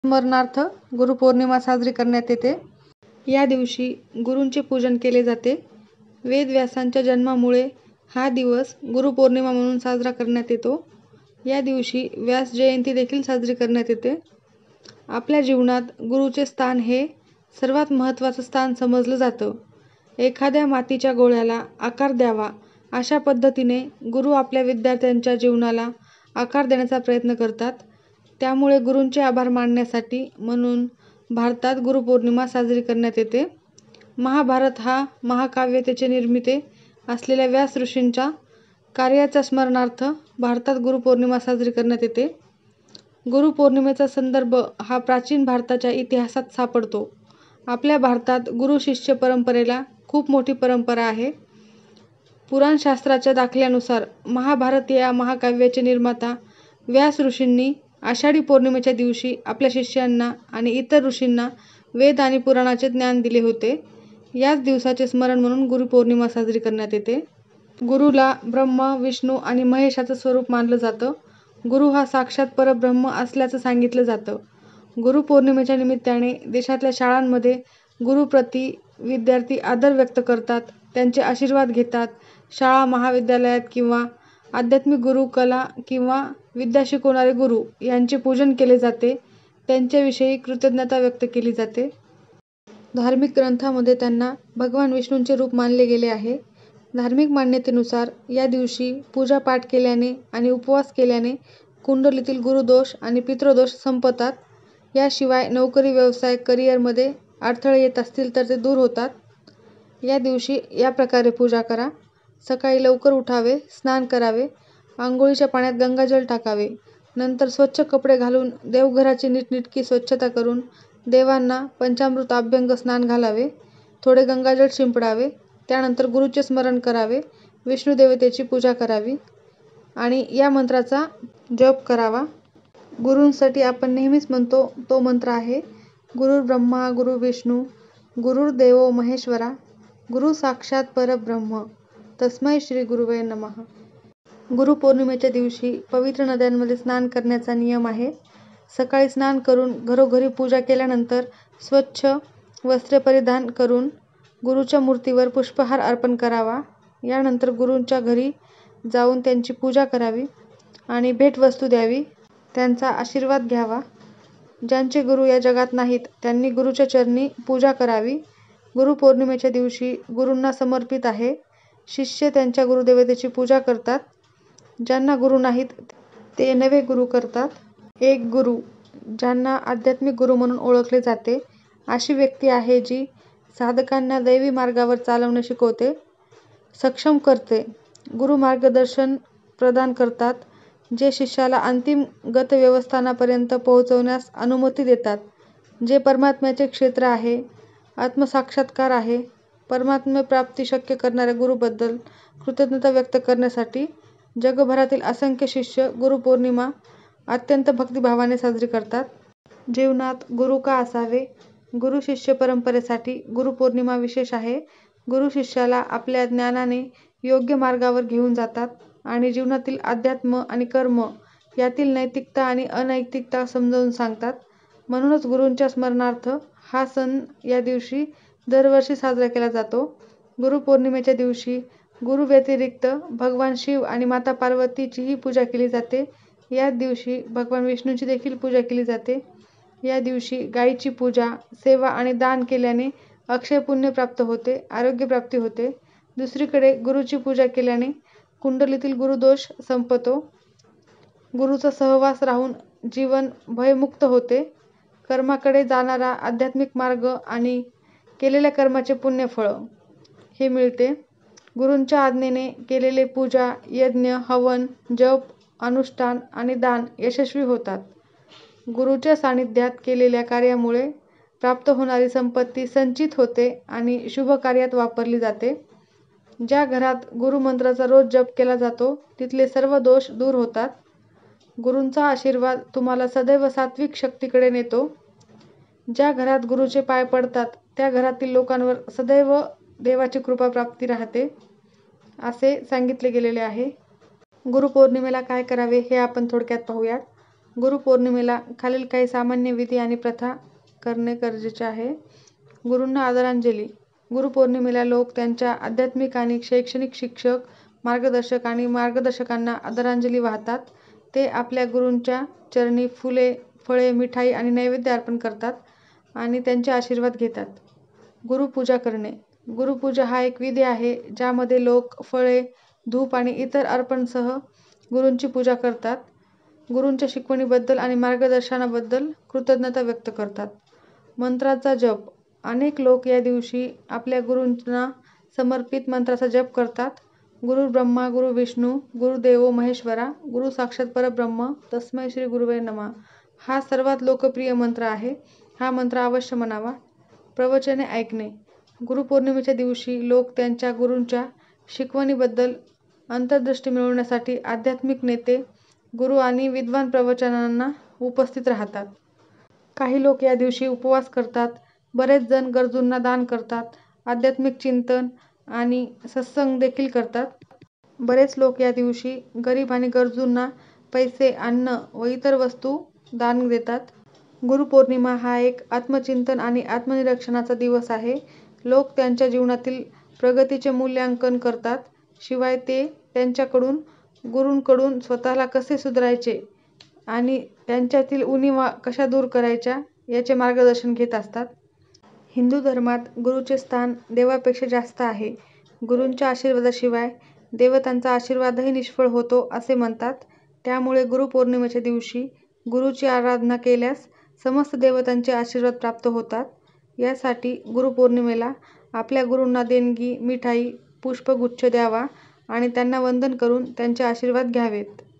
स्मरणार्थ गुरुपौर्णिमा साजरी करण्यात येते. या दिवशी गुरूंचे पूजन केले जाते. वेदव्यासांच्या जन्मामुळे हा दिवस गुरुपौर्णिमा म्हणून साजरा करण्यात येतो. या दिवशी व्यास जयंती देखील साजरी करण्यात येते. आपल्या जीवनात गुरुचे स्थान हे सर्वात महत्त्वाचं स्थान समजलं जातं. एखाद्या मातीच्या गोळ्याला आकार द्यावा अशा पद्धतीने गुरु आपल्या विद्यार्थ्यांच्या जीवनाला आकार देण्याचा प्रयत्न करतात. त्यामुळे गुरूंचे आभार मानण्यासाठी म्हणून भारतात गुरुपौर्णिमा साजरी करण्यात येते. महाभारत हा महाकाव्य त्याचे निर्मिते असलेल्या व्यास ऋषींच्या कार्याच्या स्मरणार्थ भारतात गुरुपौर्णिमा साजरी करण्यात येते. गुरुपौर्णिमेचा संदर्भ हा प्राचीन भारताच्या इतिहासात सापडतो. आपल्या भारतात गुरु शिष्य परंपरेला खूप मोठी परंपरा आहे. पुराणशास्त्राच्या दाखल्यानुसार महाभारत या महाकाव्याचे निर्माता व्यास ऋषींनी आषाढी पौर्णिमेच्या दिवशी आपल्या शिष्यांना आणि इतर ऋषींना वेद आणि पुराणाचे ज्ञान दिले होते. याच दिवसाचे स्मरण म्हणून गुरुपौर्णिमा साजरी करण्यात येते. गुरुला ब्रह्मा, विष्णू आणि महेशाचं स्वरूप मानलं जातं. गुरु हा साक्षात परब्रह्म असल्याचं सांगितलं जातं. गुरुपौर्णिमेच्या निमित्ताने देशातल्या शाळांमध्ये गुरुप्रती विद्यार्थी आदर व्यक्त करतात, त्यांचे आशीर्वाद घेतात. शाळा महाविद्यालयात किंवा आध्यात्मिक गुरु, कला किंवा विद्या शिकवणारे गुरु यांचे पूजन केले जाते. त्यांच्याविषयी कृतज्ञता व्यक्त केली जाते. धार्मिक ग्रंथांमध्ये त्यांना भगवान विष्णूंचे रूप मानले गेले आहे. धार्मिक मान्यतेनुसार या दिवशी पूजापाठ केल्याने आणि उपवास केल्याने कुंडलीतील गुरुदोष आणि पितृदोष संपतात. याशिवाय नोकरी, व्यवसाय, करिअरमध्ये अडथळे येत असतील तर ते दूर होतात. या दिवशी या प्रकारे पूजा करा. सकाळी लवकर उठावे, स्नान करावे, आंघोळीच्या पाण्यात गंगाजल टाकावे. नंतर स्वच्छ कपडे घालून देवघराची नीटनेटकी स्वच्छता करून देवांना पंचामृत अभ्यंग स्नान घालावे. थोडे गंगाजल शिंपडावे. त्यानंतर गुरुचे स्मरण करावे, विष्णू देवतेची पूजा करावी आणि या मंत्राचा जप करावा. गुरूंसाठी आपण नेहमीच म्हणतो तो मंत्र आहे, गुरुर्ब्रह्मा गुरुर्विष्णू गुरुर्देवो महेश्वरा गुरु साक्षात परब्रह्म तस्मै श्री गुरुवे नमः. गुरुपौर्णिमेच्या दिवशी पवित्र नद्यांमध्ये स्नान करण्याचा नियम आहे. सकाळी स्नान करून घरोघरी पूजा केल्यानंतर स्वच्छ वस्त्रे परिधान करून गुरुच्या मूर्तीवर पुष्पहार अर्पण करावा. यानंतर गुरूंच्या घरी जाऊन त्यांची पूजा करावी आणि भेटवस्तू द्यावी, त्यांचा आशीर्वाद घ्यावा. ज्यांचे गुरु या जगात नाहीत त्यांनी गुरुच्या चरणी पूजा करावी. गुरुपौर्णिमेच्या दिवशी गुरूंना समर्पित आहे. शिष्य त्यांच्या गुरुदेवतेची पूजा करतात. ज्यांना गुरु नाहीत ते नवे गुरु करतात. एक गुरु, ज्यांना आध्यात्मिक गुरु म्हणून ओळखले जाते, अशी व्यक्ती आहे जी साधकांना दैवी मार्गावर चालवणे शिकवते, सक्षम करते. गुरु मार्गदर्शन प्रदान करतात, जे शिष्याला अंतिम गतव्यवस्थानापर्यंत पोहोचवण्यास अनुमती देतात. जे परमात्म्याचे क्षेत्र आहे, आत्मसाक्षात्कार आहे. परमात्मप्राप्ती शक्य करणाऱ्या गुरुबद्दल कृतज्ञता व्यक्त करण्यासाठी जगभरातील असंख्य शिष्य गुरुपौर्णिमा अत्यंत भक्तिभावाने साजरी करतात. जीवनात गुरु का असावे? गुरु शिष्य परंपरेसाठी गुरुपौर्णिमा विशेष आहे. गुरु शिष्याला आपल्या ज्ञानाने योग्य मार्गावर घेऊन जातात आणि जीवनातील अध्यात्म आणि कर्म यातील नैतिकता आणि अनैतिकता समजावून सांगतात. म्हणूनच गुरूंच्या स्मरणार्थ हा सण या दिवशी दरवर्षी साजरा केला जातो. गुरुपौर्णिमेच्या दिवशी गुरु व्यतिरिक्त भगवान शिव आणि माता पार्वतीचीही पूजा केली जाते. याच दिवशी भगवान विष्णूंची देखील पूजा केली जाते. या दिवशी गायीची पूजा, सेवा आणि दान केल्याने अक्षय पुण्य प्राप्त होते, आरोग्य प्राप्ती होते. दुसरीकडे गुरुची पूजा केल्याने कुंडलीतील गुरुदोष संपतो. गुरुचा सहवास राहून जीवन भयमुक्त होते. कर्माकडे जाणारा आध्यात्मिक मार्ग आणि केलेल्या कर्माचे पुण्यफळ हे मिळते. गुरूंच्या आज्ञेने केलेले पूजा, यज्ञ, हवन, जप, अनुष्ठान आणि दान यशस्वी होतात. गुरूच्या सानिध्यात केलेल्या कार्यामुळे प्राप्त होणारी संपत्ती संचित होते आणि शुभ कार्यात वापरली जाते. ज्या घरात गुरुमंत्राचा रोज जप केला जातो तिथले सर्व दोष दूर होतात. गुरूंचा आशीर्वाद तुम्हाला सदैव सात्विक शक्तीकडे नेतो. ज्या घरात गुरुचे पाय पडतात त्या घरातील लोकांवर सदैव देवाची कृपा प्राप्ती राहते, असे सांगितले गेलेले आहे. गुरुपौर्णिमेला काय करावे हे आपण थोडक्यात पाहूयात. गुरुपौर्णिमेला खालील काही सामान्य विधी आणि प्रथा करणे गरजेचे आहे. गुरूंना आदरांजली. गुरुपौर्णिमेला लोक त्यांच्या आध्यात्मिक आणि शैक्षणिक शिक्षक, मार्गदर्शक आणि मार्गदर्शकांना आदरांजली वाहतात. ते आपल्या गुरूंच्या चरणी फुले, फळे, मिठाई आणि नैवेद्य अर्पण करतात आणि त्यांचे आशीर्वाद घेतात. गुरुपूजा करणे. गुरुपूजा हा एक विधी आहे ज्यामध्ये लोक फळे, धूप आणि इतर अर्पणसह गुरूंची पूजा करतात. गुरूंच्या शिकवणीबद्दल आणि मार्गदर्शनाबद्दल कृतज्ञता व्यक्त करतात. मंत्राचा जप. अनेक लोक या दिवशी आपल्या गुरूंना समर्पित मंत्राचा जप करतात. गुरु ब्रह्मा गुरु विष्णू गुरुदेवो महेश्वरा गुरु साक्षात परब्रह्म तस्मै श्री गुरुवे नमः हा सर्वात लोकप्रिय मंत्र आहे. हा मंत्र अवश्य म्हणावा. प्रवचने ऐकणे. गुरुपौर्णिमेच्या दिवशी लोक त्यांच्या गुरूंच्या शिकवणीबद्दल अंतर्दृष्टी मिळवण्यासाठी आध्यात्मिक नेते, गुरु आणि विद्वान प्रवचनांना उपस्थित राहतात. काही लोक या दिवशी उपवास करतात. बरेच जण गरजूंना दान करतात. आध्यात्मिक चिंतन आणि सत्संग देखील करतात. बरेच लोक या दिवशी गरीब आणि गरजूंना पैसे, अन्न व इतर वस्तू दान देतात. गुरुपौर्णिमा हा एक आत्मचिंतन आणि आत्मनिरीक्षणाचा दिवस आहे. लोक त्यांच्या जीवनातील प्रगतीचे मूल्यांकन करतात. शिवाय ते त्यांच्याकडून गुरूंकडून स्वतःला कसे सुधारायचे आणि त्यांच्यातील उणिवा कशा दूर करायच्या याचे मार्गदर्शन घेत असतात. हिंदू धर्मात गुरूचे स्थान देवापेक्षा जास्त आहे. गुरूंच्या आशीर्वादाशिवाय देवतांचा आशीर्वादही निष्फळ होतो असे म्हणतात. त्यामुळे गुरुपौर्णिमेच्या दिवशी गुरूची आराधना केल्यास समस्त देवतांचे आशीर्वाद प्राप्त होतात. यासाठी गुरुपौर्णिमेला आपल्या गुरूंना देणगी, मिठाई, पुष्पगुच्छ द्यावा आणि त्यांना वंदन करून त्यांचे आशीर्वाद घ्यावेत.